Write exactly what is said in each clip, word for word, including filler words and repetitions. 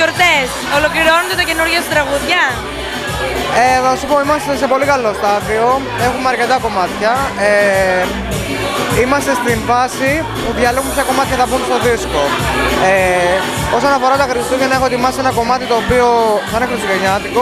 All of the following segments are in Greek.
γιορτές, ολοκληρώνονται τα καινούργια σου τραγούδια? Ε, θα σου πω, είμαστε σε πολύ καλό στάδιο, έχουμε αρκετά κομμάτια. Ε, είμαστε στην φάση που διαλέγουμε ποια κομμάτια θα μπουν στο δίσκο. Ε, όσον αφορά τα Χριστούγεννα, έχω ετοιμάσει ένα κομμάτι το οποίο θα είναι χριστουγεννιάτικο.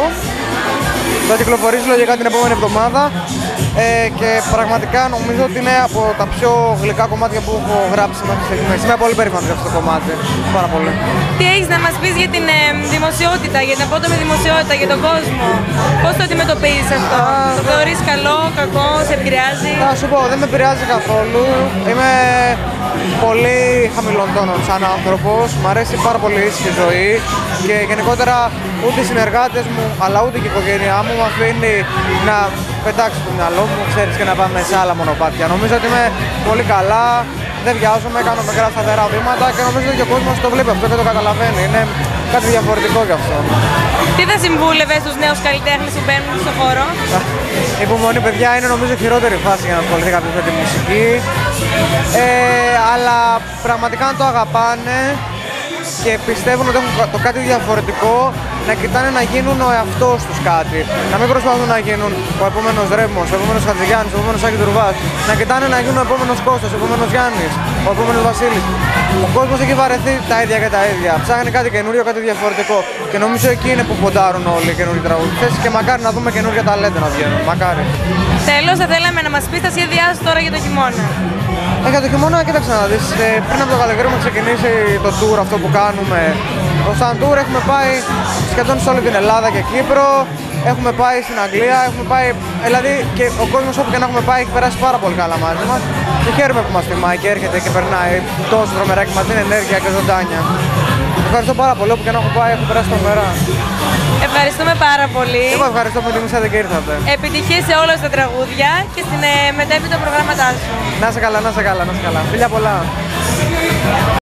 Θα κυκλοφορήσει λογικά την επόμενη εβδομάδα ε, και πραγματικά νομίζω ότι είναι από τα πιο γλυκά κομμάτια που έχω γράψει μέχρι στιγμής. Είμαι πολύ περήφανος για αυτό το κομμάτι. Πάρα πολύ. Τι έχεις να μας πεις για την ε, δημοσιότητα, για την απότομη δημοσιότητα, για τον κόσμο? Πώς το αντιμετωπίζεις αυτό? Α, το θεωρείς καλό, κακό, σε επηρεάζει? Θα σου πω, δεν με επηρεάζει καθόλου. Είμαι πολύ χαμηλών τόνων σαν άνθρωπος. Μ' αρέσει πάρα πολύ η ήσυχη ζωή και γενικότερα ούτε οι συνεργάτες μου αλλά ούτε και η οικογένειά μου μου αφήνει να πετάξω το μυαλό μου, ξέρεις, και να πάμε σε άλλα μονοπάτια. Νομίζω ότι είμαι πολύ καλά, δεν βιάζομαι, κάνω μικρά σταθερά βήματα και νομίζω ότι και ο κόσμος το βλέπει αυτό και το καταλαβαίνει. Είναι κάτι διαφορετικό γι' αυτό. Τι θα συμβούλευες στους νέους καλλιτέχνες που μπαίνουν στον χώρο? Η υπομονή, παιδιά, είναι νομίζω η χειρότερη φάση για να ασχοληθεί κάποιος με τη μουσική. Ε, αλλά πραγματικά αν το αγαπάνε και πιστεύουν ότι έχουν το κάτι διαφορετικό, να κοιτάνε να γίνουν ο εαυτός τους κάτι. Να μην προσπαθούν να γίνουν ο επόμενος Ρέμος, ο επόμενος Χατζηγιάννης, ο επόμενος Άκη Τουρβάς. Να κοιτάνε να γίνουν ο επόμενος Κώστας, ο επόμενος Γιάννης, ο επόμενος Βασίλης. Ο κόσμος έχει βαρεθεί τα ίδια και τα ίδια. Ψάχνει κάτι καινούριο, κάτι διαφορετικό. Και νομίζω εκεί είναι που ποντάρουν όλοι οι καινούριοι τραγουδιστές και μακάρι να δούμε καινούργια ταλέντα να βγαίνουν. Μακάρι. Τέλος, θα θέλαμε να μας πεις τα σχέδιά σου τώρα για το χειμώνα. Ε, για το χειμώνα, κοίταξε να δεις, ε, πριν από το καλοκαίρι έχουμε ξεκινήσει το tour αυτό που κάνουμε. Το Sun Tour έχουμε πάει σχεδόν σε όλη την Ελλάδα και Κύπρο, έχουμε πάει στην Αγγλία, έχουμε πάει, δηλαδή και ο κόσμος όπου και να έχουμε πάει έχει περάσει πάρα πολύ καλά μαζί μας και χαίρομαι που μας τιμάει και έρχεται και περνάει τόσο τρομερά και μας δίνει ενέργεια και ζωντάνια. Ευχαριστώ πάρα πολύ, όπου και να έχω πάει έχω περάσει τρομερά. Ευχαριστούμε πάρα πολύ. Εγώ ευχαριστώ που τιμήσατε και ήρθατε. Επιτυχίες σε όλα τα τραγούδια και στην ε, μετέπειτα προγράμματά σου. Να είσαι καλά, να είσαι καλά, να είσαι καλά. Φιλιά πολλά.